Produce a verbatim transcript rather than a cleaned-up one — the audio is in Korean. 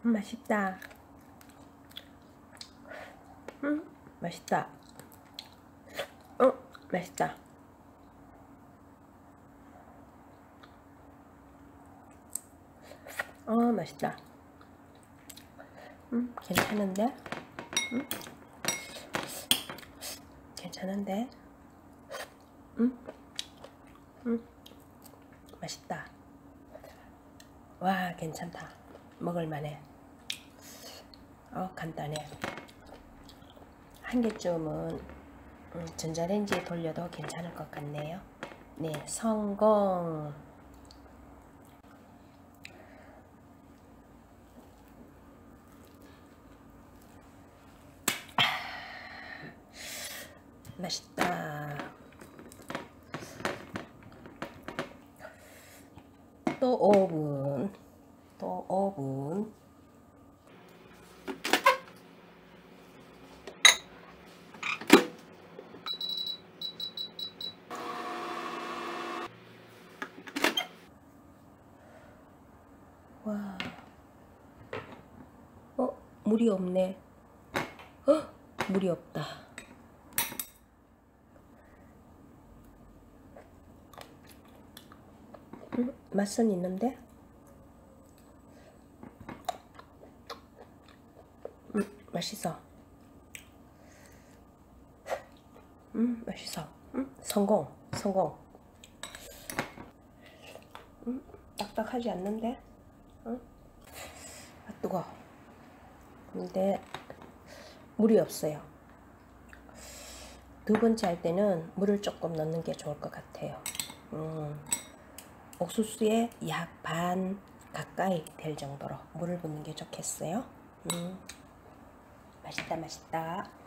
음, 맛있다. 음, 맛있다. 어, 맛있다. 어, 맛있다. 음, 괜찮은데? 음, 괜찮은데? 음, 음, 맛있다. 와, 괜찮다. 먹을만해. 어, 간단해. 한 개쯤은 음, 전자레인지에 돌려도 괜찮을 것 같네요. 네, 성공. 맛있다. 또 오 분. 또 오 분. 와. 어, 물이 없네. 어, 물이 없다. 음, 맛은 있는데? 음, 맛있어. 음, 맛있어. 음, 성공, 성공. 음, 딱딱하지 않는데? 응? 아, 뜨거. 근데 물이 없어요. 두 번째 할 때는 물을 조금 넣는 게 좋을 것 같아요. 음, 옥수수에 약 반 가까이 될 정도로 물을 붓는 게 좋겠어요. 음, 맛있다, 맛있다.